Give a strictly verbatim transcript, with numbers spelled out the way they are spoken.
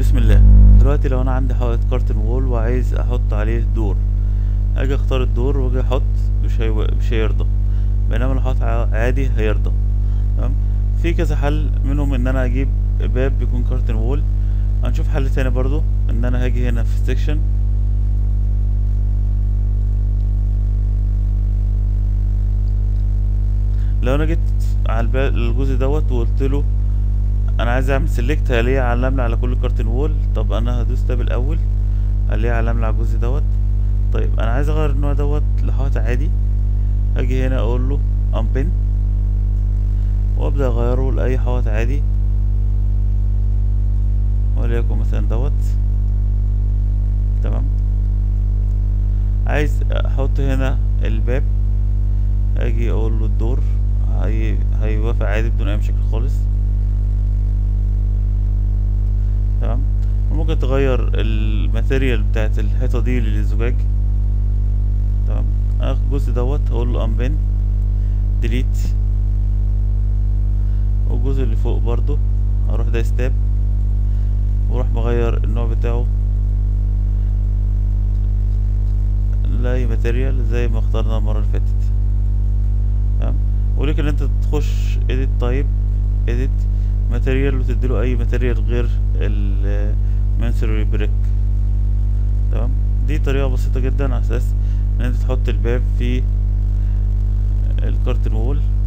بسم الله. دلوقتي لو انا عندي حائط كارتن وول وعايز احط عليه دور، اجي اختار الدور واجي احط، مش هي... مش هيرضى، بينما لو حاطط ع- عادي هيرضى. تمام. في كذا حل منهم ان انا اجيب باب بيكون كارتن وول. هنشوف حل تاني برضو، ان انا هاجي هنا في السكشن، لو انا جيت على الب- الجزء دوت وقلت له انا عايز اعمل سيلكت، هلاقيه علم لي على كل كارتن وول. طب انا هدوس تاب الاول، هلاقيه علم لي على الجزء دوت. طيب انا عايز اغير النوع دوت لحائط عادي، اجي هنا اقول له unpin وابدا اغيره لاي حائط عادي، وليكن مثلا دوت. تمام. عايز احط هنا الباب، اجي اقول له الدور، هي... هيوافق عادي بدون اي مشاكل خالص. تمام. وممكن تغير الماتيريال بتاعت الحيطه دي للزجاج. تمام. اخد الجزء دوت هقول له unpin delete، والجزء اللي فوق برضو هروح ده ستاب واروح مغير النوع بتاعه لاي ماتيريال زي ما اخترنا المره اللي فاتت. تمام. وليك ان انت تخش edit type edit ماتيريال وتديله اي ماتيريال غير المنسوري بريك. تمام. دي طريقه بسيطه جدا على اساس ان انت تحط الباب في الكارتن وول.